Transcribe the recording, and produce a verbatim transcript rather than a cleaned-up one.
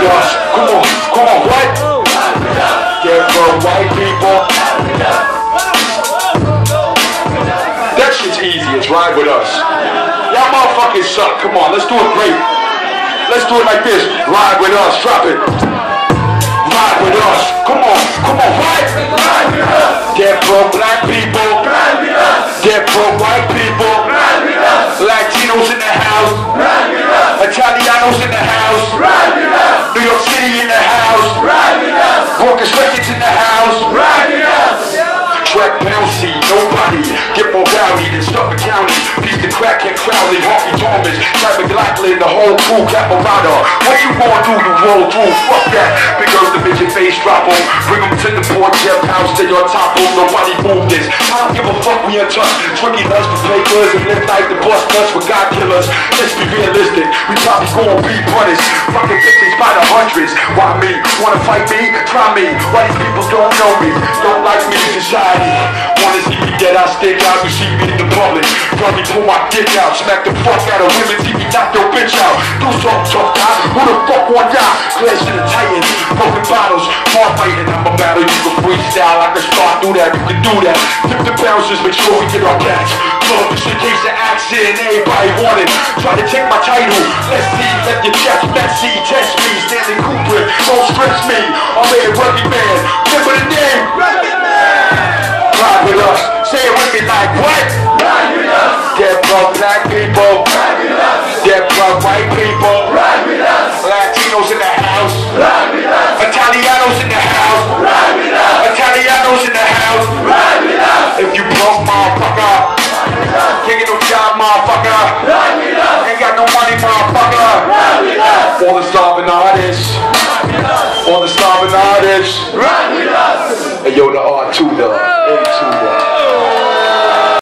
us. Come on, come on, what? Yeah, bro, white people. That shit's easy, it's ride with us. Y'all motherfuckers suck, come on, let's do it great. Let's do it like this, ride with us, drop it. Ride with us, come on, come on, ride. Ride with us. Dead broke black people. Ride with us. Dead broke white people. Ride with us. Latinos in the house. Ride with us. Italianos in the house. Ride with us. New York City in the house. Ride with us. Brooklyn Records in the house. Ride with us. Track bouncy, nobody get more rowdy than Suffolk County. Piece the crack and Crowley, Harvey Thomas, Track McLaughlin, the whole crew, Caparada. What you gonna do? You roll through, fuck that. Big girls, the midget face drop on. Bring them to the port, Jeff House, they on top of. Nobody move this. I don't give a fuck, we in touch. Tricky nuts for papers and live like the bus nuts for God killers. Let's be realistic, we probably gonna be punished. Fucking victims by the hundreds. Why me? Wanna fight me? Try me. Why these people don't know me? Don't like me, society. Wanna see me dead, I stick out. You see me in the public, probably pull my dick out. Smack the fuck out of women, see me knock your bitch out. Do something, tough guy. Who the fuck want die? Clash to the Titans, broken bottles, hard fighting. I'm a battle, you can freestyle. I can start, do that, you can do that. Tip the bounces, make sure we get our catch. Pull up just in case of accident, everybody want it. Try to take my title, let's see, let your chest, let's see, test me. Stanley Kubrick, don't stress me. I'm a rugby man, remember the name? Rugby man. Ride with us, say it with me like what? Ride with us. Dead broke black people. Ride with us. Dead broke white people. Ride with us. Latinos in the house. Ride with us. Italianos in the house. Ride with us. Italianos in the house. Ride with us. If you broke, motherfucker, can't get no job, motherfucker, ride with us. Ain't got no money, motherfucker, ride with us. All the starving artists, all the starving artists, ride with us. Hey yo, the R two, the A two, the